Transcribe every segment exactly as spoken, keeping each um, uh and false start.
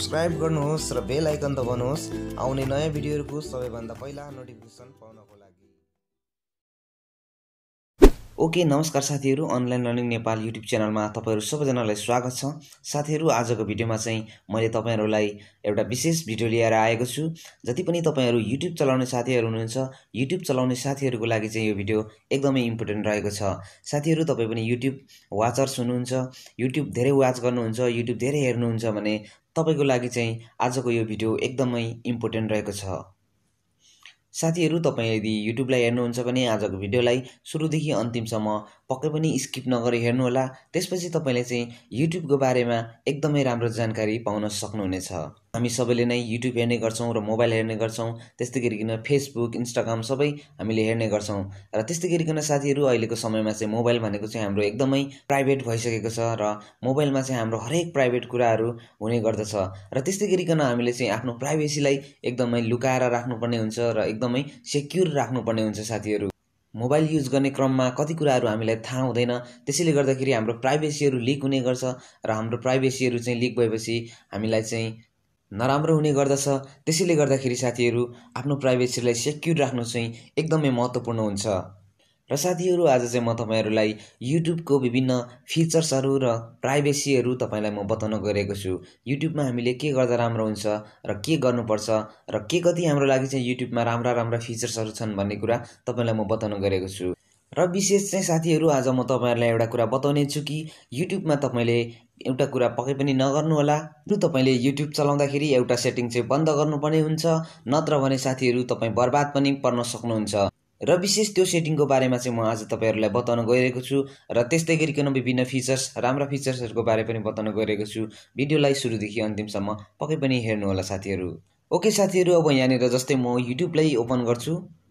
Subscribe गर्नुहोस् र बेल आइकन दबाउनुहोस् आउने नयाँ भिडियोहरुको सबैभन्दा पहिला नोटिफिकेसन पाउनको लागि। ओके नमस्कार साथीहरु, अनलाइन लर्निङ नेपाल युट्युब च्यानलमा तपाईहरु सबैजनालाई स्वागत छ। साथीहरु, आजको भिडियोमा चाहिँ मैले तपाईहरुलाई एउटा विशेष भिडियो लिएर आएको छु। जति पनि तपाईहरु युट्युब चलाउने साथीहरु हुनुहुन्छ, युट्युब चलाउने साथीहरुको लागि चाहिँ यो भिडियो एकदमै इम्पोर्टेन्ट रहेको छ। साथीहरु, तपाई पनि युट्युब वाचर्स हुनुहुन्छ, युट्युब धेरै वाच गर्नुहुन्छ, युट्युब धेरै हेर्नुहुन्छ भने तपाईको लागि चाहिँ आजको यो भिडियो एकदमै इम्पोर्टेन्ट रहेको छ। साथीहरु, तपाई यदि युट्युबलाई हेर्नुहुन्छ भने आजको भिडियोलाई सुरुदेखि अन्तिमसम्म पक्कै पनि स्किप नगरी हेर्नु होला। त्यसपछि तपाईले चाहिँ युट्युबको बारेमा एकदमै राम्रो जानकारी पाउन सक्नुहुनेछ। हामी सबैले नै युट्युब हेर्ने गर्छौं र मोबाइल हेर्ने गर्छौं, त्यस्तै गरिकन फेसबुक, इन्स्टाग्राम सबै हामीले हेर्ने गर्छौं। र त्यस्तै गरिकन साथीहरु, अहिलेको समयमा चाहिँ मोबाइल भनेको चाहिँ हाम्रो एकदमै प्राइभेट भइसकेको छ र मोबाइलमा चाहिँ हाम्रो हरेक प्राइभेट कुराहरू हुने गर्दछ। र त्यस्तै गरिकन हामीले चाहिँ आफ्नो प्राइभेसीलाई एकदमै लुकाएर राख्नुपर्ने हुन्छ र एकदमै सेक्युर राख्नुपर्ने हुन्छ साथीहरु। मोबाइल युज गर्ने क्रममा कति कुराहरू हामीलाई थाहा हुँदैन, त्यसैले गर्दाखेरि हाम्रो प्राइभेसीहरू लिक हुने गर्छ र हाम्रो प्राइभेसीहरू चाहिँ लिक भएपछि हामीलाई चाहिँ नराम्रो हुने गर्दछ। त्यसैले गर्दाखेरि साथीहरु, आफ्नो प्राइभेसीलाई सेक्युर राख्नु चाहिँ एकदमै महत्त्वपूर्ण हुन्छ। र साथीहरु, आज चाहिँ म तपाईहरुलाई युट्युबको विभिन्न फिचर्सहरू र प्राइभेसीहरू तपाईलाई म बताउन गइरहेको छु। युट्युबमा हामीले के गर्दा राम्रो हुन्छ र के गर्नुपर्छ र के कति हाम्रो लागि चाहिँ युट्युबमा राम्रा राम्रा फिचर्सहरू छन् भन्ने कुरा तपाईलाई म बताउन गइरहेको छु। र विशेष चाहिँ साथीहरु, आज म तपाईहरुलाई एउटा कुरा बताउने छु कि युट्युबमा तपाईले एउटा कुरा पक्कै पनि नगर्नु होला। तपाईले युट्युब चलाउँदाखेरि एउटा सेटिङ चाहिँ बन्द गर्नुपर्ने हुन्छ, नत्र भने साथीहरु तपाई बर्बाद पनि पर्न सक्नुहुन्छ। र विशेष त्यो सेटिङको बारेमा चाहिँ म आज तपाईहरुलाई बताउन गइरहेको छु र त्यस्तै गरिकन विभिन्न फिचर्स, राम्रा फिचर्सहरुको बारे पनि बताउन गइरहेको छु। भिडियोलाई सुरुदेखि अन्तिमसम्म पक्कै पनि हेर्नु होला साथीहरु। ओके साथीहरु, अब यहाँनिर जस्तै म युट्युबलाई ओपन गर्छु।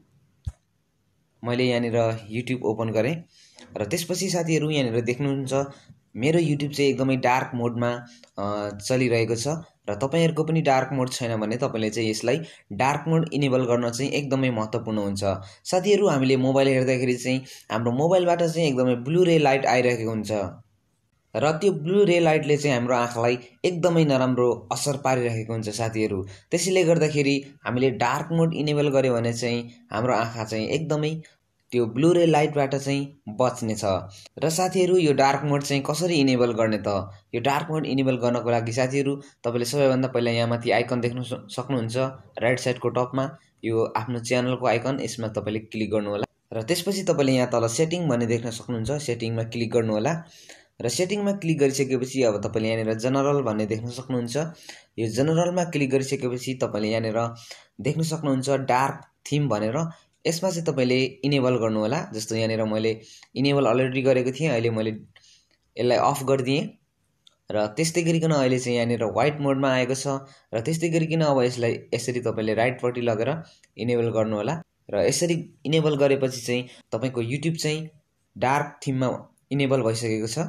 मैले यहाँनिर युट्युब ओपन गरे र त्यसपछि साथीहरु, यहाँनिर देख्नुहुन्छ मेरो युट्युब चाहिँ एकदमै डार्क मोडमा चलिरहेको छ र तपाईहरुको पनि डार्क मोड छैन भने तपाईले चाहिँ यसलाई डार्क मोड इनेबल गर्न चाहिँ एकदमै महत्त्वपूर्ण हुन्छ। साथीहरु, हामीले मोबाइल हेर्दाखेरि चाहिँ हाम्रो मोबाइलबाट चाहिँ एकदमै ब्लू रे लाइट आइरहेको हुन्छ र त्यो ब्लू रे लाइटले चाहिँ हाम्रो आँखालाई एकदमै नराम्रो असर पारिरहेको हुन्छ साथीहरु। त्यसैले गर्दाखेरि हामीले डार्क मोड इनेबल गर्यो भने चाहिँ हाम्रो आँखा चाहिँ एकदमै त्यो ब्लू रे लाइटबाट चाहिँ बच्नेछ। र साथीहरु, यो डार्क मोड चाहिँ कसरी इनेबल गर्ने त? यो डार्क मोड इनेबल गर्नको लागि साथीहरु, तपाईले सबैभन्दा पहिला यहाँ माथि आइकन देख्न सक्नुहुन्छ राइट साइडको टपमा, यो आफ्नो च्यानलको आइकन, यसमा तपाईले क्लिक गर्नु होला। र त्यसपछि तपाईले यहाँ तल सेटिङ भन्ने देख्न सक्नुहुन्छ, सेटिङमा क्लिक गर्नु होला। र सेटिङमा क्लिक गरिसकेपछि अब तपाईले यहाँनिर जनरल भन्ने देख्न सक्नुहुन्छ। यो जनरलमा क्लिक गरिसकेपछि तपाईले यहाँनिर देख्न सक्नुहुन्छ डार्क थिम भनेर, यसमा चाहिँ तपाईले इनेबल गर्नु होला। जस्तो यहाँनिर मैले इनेबल अलरेडी गरेको थिएँ, अहिले मैले यसलाई अफ गरिदिएँ र त्यस्तै गरिकन अहिले चाहिँ यहाँनिर व्हाइट मोडमा आएको छ। र त्यस्तै गरिकन अब यसलाई यसरी तपाईले राइटपट्टि लगेर इनेबल गर्नु होला। र यसरी इनेबल गरेपछि चाहिँ तपाईको युट्युब चाहिँ डार्क थिममा इनेबल भइसकेको छ।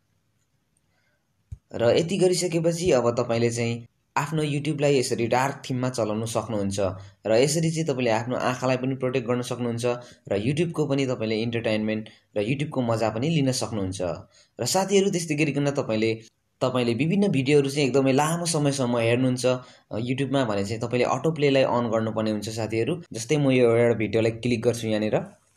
र यति गरिसकेपछि अब तपाईले चाहिँ आफ्नो युट्युबलाई यसरी डार्क थिममा चलाउन सक्नुहुन्छ र यसरी चाहिँ तपाईले आफ्नो आँखालाई पनि प्रोटेक्ट गर्न सक्नुहुन्छ र युट्युबको पनि तपाईले इन्टरटेनमेन्ट र युट्युबको मजा पनि लिन सक्नुहुन्छ। र साथीहरु, त्यस्तै गरिकन तपाईले तपाईले विभिन्न भिडियोहरु चाहिँ एकदमै लामो समयसम्म हेर्नुहुन्छ युट्युबमा भने चाहिँ तपाईले अटो प्लेलाई अन गर्नुपर्ने हुन्छ साथीहरु। जस्तै म यो एउटा भिडियोलाई क्लिक गर्छु यहाँनिर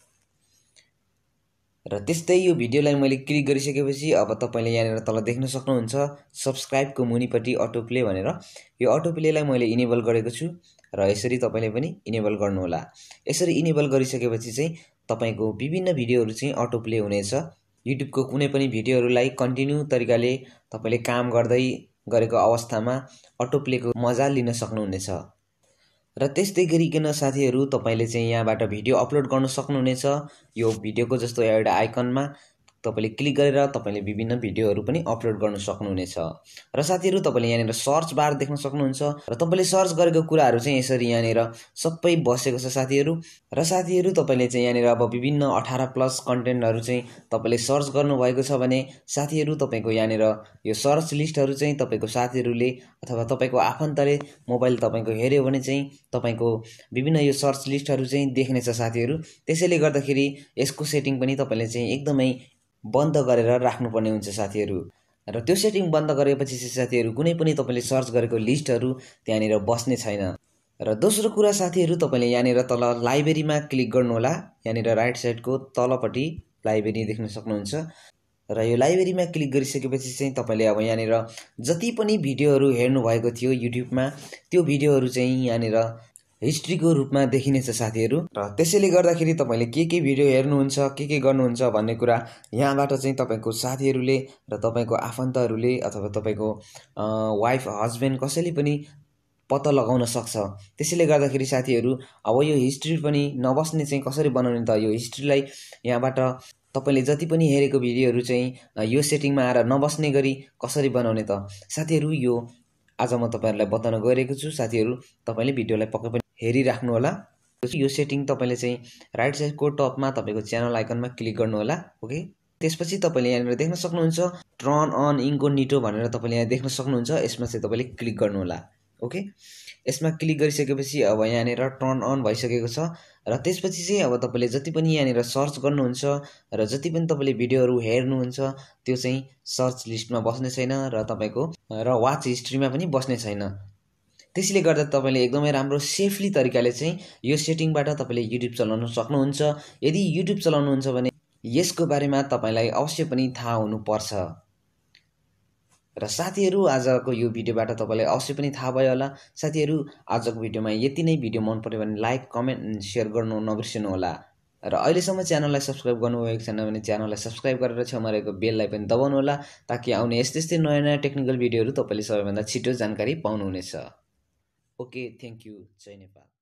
र त्यस्तै यो भिडियोलाई मैले क्लिक गरिसकेपछि अब तपाईले यहाँनिर तल देख्न सक्नुहुन्छ सब्स्क्राइबको मुनिपट्टि अटो प्ले भनेर, यो अटो प्लेलाई मैले इनेबल गरेको छु र यसरी तपाईले पनि इनेबल गर्नु होला। यसरी इनेबल गरिसकेपछि चाहिँ तपाईको विभिन्न भिडियोहरु चाहिँ अटो प्ले हुनेछ। युट्युबको कुनै पनि भिडियोहरुलाई कन्टिन्यू तरिकाले तपाईले काम गर्दै गरेको अवस्थामा अटो प्लेको मजा लिन सक्नुहुनेछ। र त्यस्तै गरिकन साथीहरु, तपाईले चाहिँ यहाँबाट भिडियो अपलोड गर्न सक्नुहुनेछ। यो भिडियोको जस्तो एउटा आइकनमा तपाईले क्लिक गरेर तपाईले विभिन्न भिडियोहरु पनि अपलोड गर्न सक्नुहुनेछ। र साथीहरु, तपाईले यहाँनिर सर्च बार देख्न सक्नुहुन्छ र तपाईले सर्च गरेको कुराहरु चाहिँ यसरी यहाँनिर सबै बसेको छ साथीहरु। र साथीहरु, तपाईले चाहिँ यहाँनिर अब विभिन्न अठारह प्लस कन्टेन्टहरु चाहिँ तपाईले सर्च गर्नु भएको छ भने साथीहरु, तपाईको यहाँनिर यो सर्च लिस्टहरु चाहिँ तपाईको साथीहरुले अथवा तपाईको आफन्तले मोबाइल तपाईको हेर्यो भने चाहिँ तपाईको विभिन्न यो सर्च लिस्टहरु चाहिँ देख्नेछ साथीहरु। त्यसैले गर्दाखेरि यसको सेटिङ पनि तपाईले चाहिँ एकदमै बन्द गरेर राख्नुपर्ने हुन्छ साथीहरु। र त्यो सेटिङ बन्द गरेपछि चाहिँ साथीहरू कुनै पनि तपाईँले सर्च गरेको लिस्टहरू त्यहाँनिर बस्ने छैन। र दोस्रो कुरा साथीहरू, तपाईँले यहाँनिर तल लाइब्रेरीमा क्लिक गर्नुहोला। यहाँनिर राइट साइडको तलपट्टि लाइब्रेरी देख्न सक्नुहुन्छ। र यो लाइब्रेरीमा क्लिक गरिसकेपछि चाहिँ तपाईँले अब यहाँनिर जति पनि भिडियोहरू हेर्नुभएको थियो युट्युबमा त्यो भिडियोहरू चाहिँ यहाँनिर हिस्ट्रीको रूपमा देखिनेछ साथीहरू। र त्यसैले गर्दाखेरि तपाईँले के के भिडियो हेर्नुहुन्छ, के के गर्नुहुन्छ भन्ने कुरा यहाँबाट चाहिँ तपाईँको साथीहरूले र तपाईँको आफन्तहरूले अथवा तपाईँको वाइफ हस्बेन्ड कसैले पनि पत्ता लगाउन सक्छ। त्यसैले गर्दाखेरि साथीहरू, अब यो हिस्ट्री पनि नबस्ने चाहिँ कसरी बनाउने त? यो हिस्ट्रीलाई यहाँबाट तपाईँले जति पनि हेरेको भिडियोहरू चाहिँ यो सेटिङमा आएर नबस्ने गरी कसरी बनाउने त? साथीहरू, यो आज म तपाईँहरूलाई बताउन गइरहेको छु। साथीहरू, तपाईँले भिडियोलाई पक्कै पनि हेरिराख्नु होला। यो सेटिङ तपाईँले चाहिँ राइट साइडको टपमा तपाईँको च्यानल आइकनमा क्लिक गर्नुहोला। ओके, त्यसपछि तपाईँले यहाँनिर देख्न सक्नुहुन्छ टर्न अन इन्कोग्निटो भनेर तपाईँले यहाँ देख्न सक्नुहुन्छ। यसमा चाहिँ तपाईँले क्लिक गर्नुहोला। ओके, यसमा क्लिक गरिसकेपछि अब यहाँनिर टर्न अन भइसकेको छ। र त्यसपछि चाहिँ अब तपाईँले जति पनि यहाँनिर सर्च गर्नुहुन्छ र जति पनि तपाईँले भिडियोहरू हेर्नुहुन्छ त्यो चाहिँ सर्च लिस्टमा बस्ने छैन र तपाईँको र वाच हिस्ट्रीमा पनि बस्ने छैन। त्यसैले गर्दा तपाईँले एकदमै राम्रो सेफली तरिकाले चाहिँ यो सेटिङबाट तपाईँले युट्युब चलाउन सक्नुहुन्छ। यदि युट्युब चलाउनुहुन्छ भने यसको बारेमा तपाईँलाई अवश्य पनि थाहा हुनुपर्छ। र साथीहरू, आजको यो भिडियोबाट तपाईँलाई अवश्य पनि थाहा भयो होला। साथीहरू, आजको भिडियोमा यति नै। भिडियो मन पर्यो भने लाइक, कमेन्ट, सेयर गर्नु नबिर्सिनु होला। र अहिलेसम्म च्यानललाई सब्सक्राइब गर्नुभएको छैन भने च्यानललाई सब्सक्राइब गरेर छेउमा रहेको बेललाई पनि दबाउनु होला, ताकि आउने यस्तै यस्तै नयाँ नयाँ टेक्निकल भिडियोहरू तपाईँले सबैभन्दा छिटो जानकारी पाउनुहुनेछ। Okay, thank you. जय नेपाल।